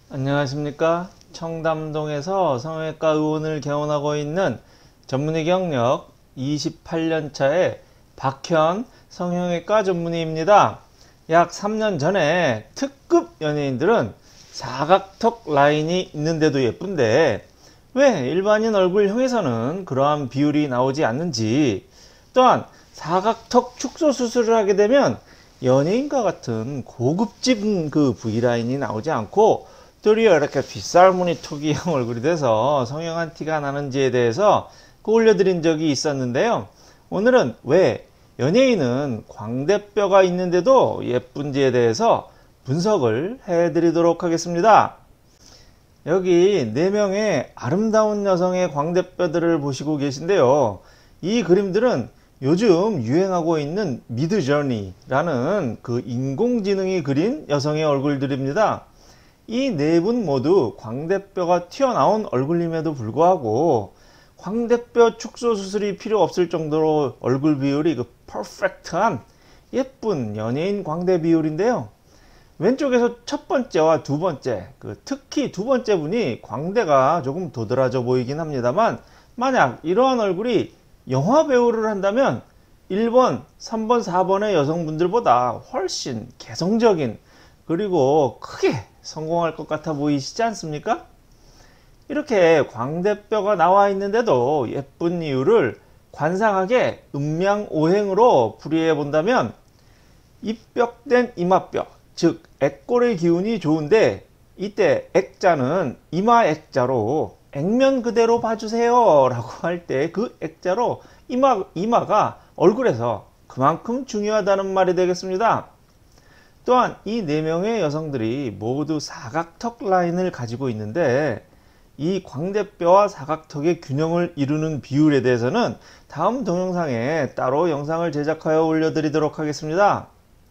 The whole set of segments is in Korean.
안녕하십니까. 청담동에서 성형외과 의원을 개원하고 있는 전문의 경력 28년차의 박현 성형외과 전문의입니다. 약 3년 전에 특급 연예인들은 사각턱 라인이 있는데도 예쁜데 왜 일반인 얼굴형에서는 그러한 비율이 나오지 않는지, 또한 사각턱 축소 수술을 하게 되면 연예인과 같은 고급진 그 V라인이 나오지 않고 도리어 이렇게 빗살무늬 투기형 얼굴이 돼서 성형한 티가 나는지에 대해서 올려드린 적이 있었는데요. 오늘은 왜 연예인은 광대뼈가 있는데도 예쁜지에 대해서 분석을 해드리도록 하겠습니다. 여기 4명의 아름다운 여성의 광대뼈들을 보시고 계신데요. 이 그림들은 요즘 유행하고 있는 미드저니라는 그 인공지능이 그린 여성의 얼굴들입니다. 이 네 분 모두 광대뼈가 튀어나온 얼굴임에도 불구하고 광대뼈 축소 수술이 필요 없을 정도로 얼굴 비율이 그 퍼펙트한 예쁜 연예인 광대 비율인데요. 왼쪽에서 첫 번째와 두 번째, 특히 두 번째 분이 광대가 조금 도드라져 보이긴 합니다만, 만약 이러한 얼굴이 영화 배우를 한다면 1번, 3번, 4번의 여성분들보다 훨씬 개성적인, 그리고 크게 성공할 것 같아 보이시지 않습니까? 이렇게 광대뼈가 나와 있는데도 예쁜 이유를 관상학의 음양오행으로 풀이해 본다면, 입벽된 이마뼈, 즉 액골의 기운이 좋은데 이때 액자는 이마 액자로 액면 그대로 봐주세요 라고 할 때 그 액자로 이마가 얼굴에서 그만큼 중요하다는 말이 되겠습니다. 또한 이 4명의 여성들이 모두 사각턱 라인을 가지고 있는데, 이 광대뼈와 사각턱의 균형을 이루는 비율에 대해서는 다음 동영상에 따로 영상을 제작하여 올려드리도록 하겠습니다.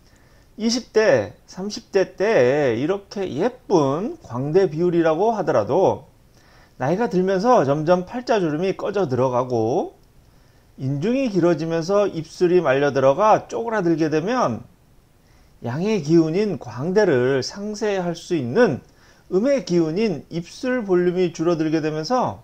20대, 30대 때 이렇게 예쁜 광대 비율이라고 하더라도 나이가 들면서 점점 팔자주름이 꺼져 들어가고 인중이 길어지면서 입술이 말려 들어가 쪼그라들게 되면 양의 기운인 광대를 상쇄할 수 있는 음의 기운인 입술 볼륨이 줄어들게 되면서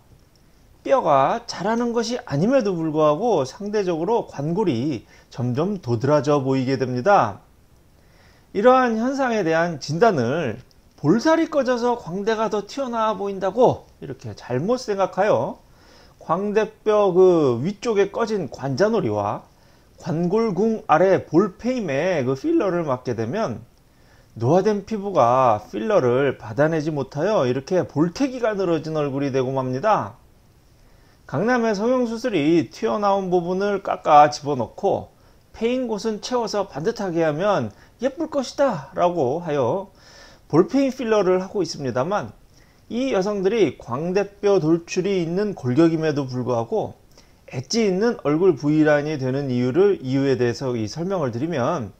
뼈가 자라는 것이 아님에도 불구하고 상대적으로 관골이 점점 도드라져 보이게 됩니다. 이러한 현상에 대한 진단을 볼살이 꺼져서 광대가 더 튀어나와 보인다고 이렇게 잘못 생각하여 광대뼈 그 위쪽에 꺼진 관자놀이와 관골궁 아래 볼페임에 그 필러를 맞게 되면 노화된 피부가 필러를 받아내지 못하여 이렇게 볼태기가 늘어진 얼굴이 되고 맙니다. 강남의 성형수술이 튀어나온 부분을 깎아 집어넣고 패인 곳은 채워서 반듯하게 하면 예쁠 것이다 라고 하여 볼페인 필러를 하고 있습니다만, 이 여성들이 광대뼈 돌출이 있는 골격임에도 불구하고 엣지 있는 얼굴 V라인이 되는 이유에 대해서 설명을 드리면,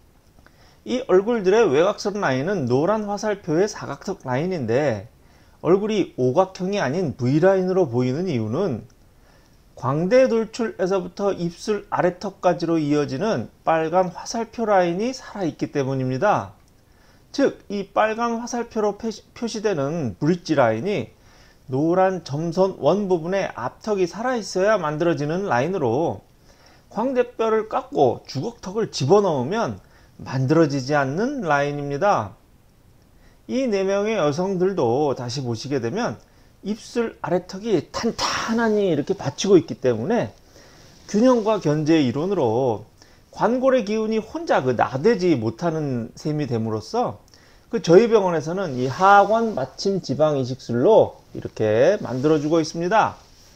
이 얼굴들의 외곽선 라인은 노란 화살표의 사각턱 라인인데 얼굴이 오각형이 아닌 V라인으로 보이는 이유는 광대 돌출에서부터 입술 아래턱까지로 이어지는 빨간 화살표 라인이 살아있기 때문입니다. 즉, 이 빨간 화살표로 표시되는 브릿지 라인이 노란 점선 원 부분에 앞턱이 살아있어야 만들어지는 라인으로 광대뼈를 깎고 주걱턱을 집어넣으면 만들어지지 않는 라인입니다. 이 4명의 여성들도 다시 보시게 되면 입술 아래턱이 탄탄하니 이렇게 받치고 있기 때문에 균형과 견제의 이론으로 관골의 기운이 혼자 나대지 못하는 셈이 됨으로써 저희 병원에서는 이 하관 마침 지방 이식술로 이렇게 만들어주고 있습니다.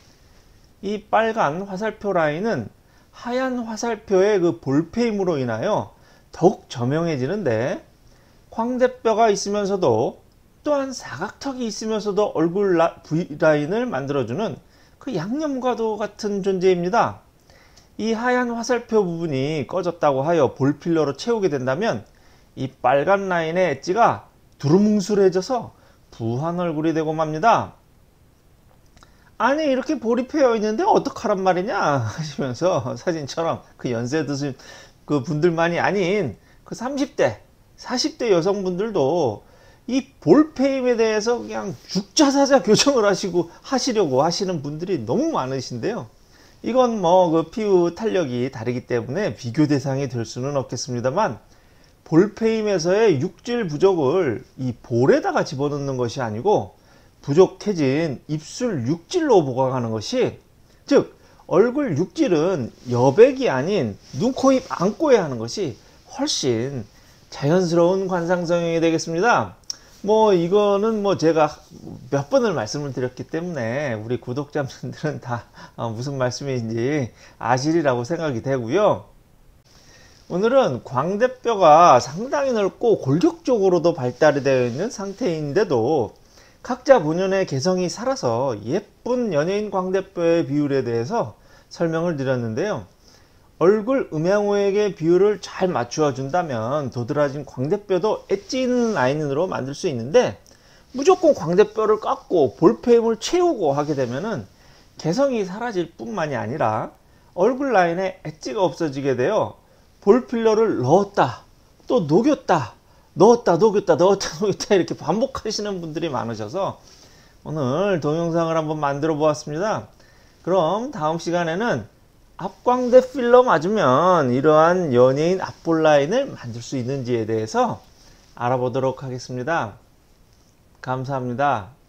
이 빨간 화살표 라인은 하얀 화살표의 볼페임으로 인하여 더욱 저명해지는데, 광대뼈가 있으면서도 또한 사각턱이 있으면서도 얼굴 V라인을 만들어주는 양념과도 같은 존재입니다. 이 하얀 화살표 부분이 꺼졌다고 하여 볼필러로 채우게 된다면 이 빨간 라인의 엣지가 두루뭉술해져서 부한 얼굴이 되고 맙니다. 아니, 이렇게 볼이 패여 있는데 어떡하란 말이냐 하시면서 사진처럼 연세 드신 분들만이 아닌 30대, 40대 여성분들도 이 볼페임에 대해서 그냥 죽자사자 교정을 하시려고 하시는 분들이 너무 많으신데요. 이건 뭐 그 피부 탄력이 다르기 때문에 비교 대상이 될 수는 없겠습니다만, 볼페임에서의 육질 부족을 이 볼에다가 집어넣는 것이 아니고 부족해진 입술 육질로 보강하는 것이, 즉 얼굴 육질은 여백이 아닌 눈, 코, 입 안고에 하는 것이 훨씬 자연스러운 관상 성형이 되겠습니다. 뭐 이거는 뭐 제가 몇 번을 말씀을 드렸기 때문에 우리 구독자분들은 다 무슨 말씀인지 아시리라고 생각이 되고요. 오늘은 광대뼈가 상당히 넓고 골격적으로도 발달이 되어 있는 상태인데도 각자 본연의 개성이 살아서 예쁜 연예인 광대뼈의 비율에 대해서 설명을 드렸는데요. 얼굴 음양호액의 비율을 잘 맞추어 준다면 도드라진 광대뼈도 엣지 있는 라인으로 만들 수 있는데, 무조건 광대뼈를 깎고 볼페임을 채우고 하게 되면은 개성이 사라질 뿐만이 아니라 얼굴 라인에 엣지가 없어지게 되어 볼필러를 넣었다 또 녹였다, 넣었다 녹였다, 넣었다 녹였다 이렇게 반복하시는 분들이 많으셔서 오늘 동영상을 한번 만들어 보았습니다. 그럼 다음 시간에는 앞광대 필러 맞으면 이러한 연예인 앞볼 라인을 만들 수 있는지에 대해서 알아보도록 하겠습니다. 감사합니다.